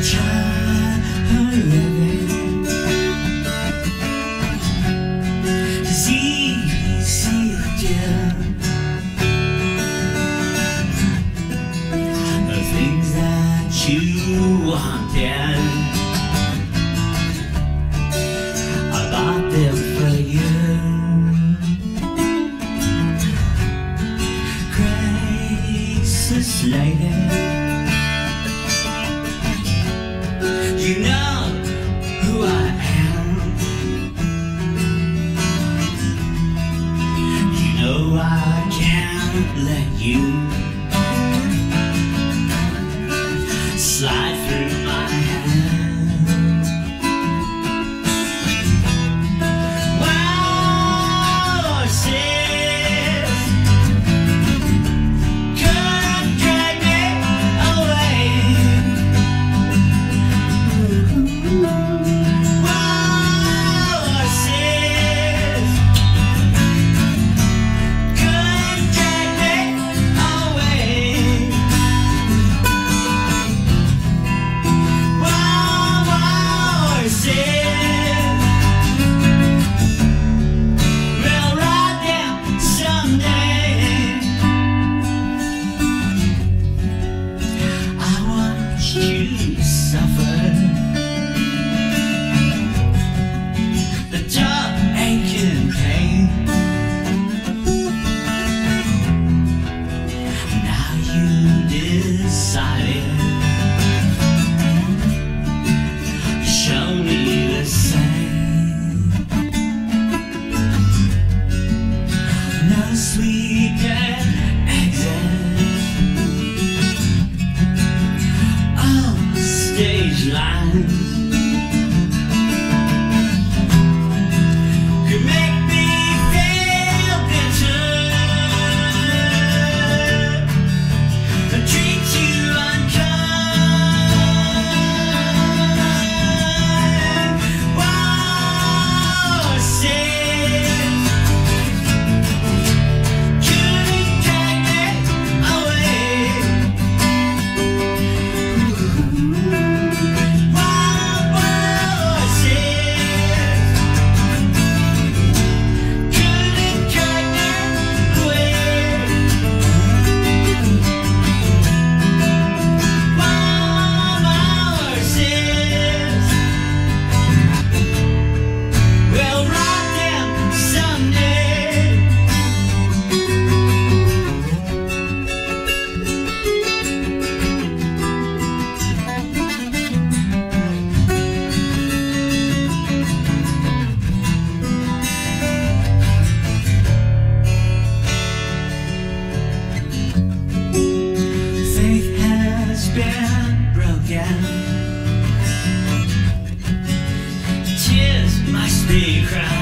You wanted, I bought them for you. Gracious lady, you know who I am. You know I can't let you slide through my hands. Wow, sis, couldn't drag me away. Wow, sis, couldn't drag me away. We'll ride them someday. I want you to suffer the tough aching pain. Now you decided, show me the same. No sweeter exit. Oh, stage lines could make me feel bitter and treat you unkind. Been broken, tears must be cried.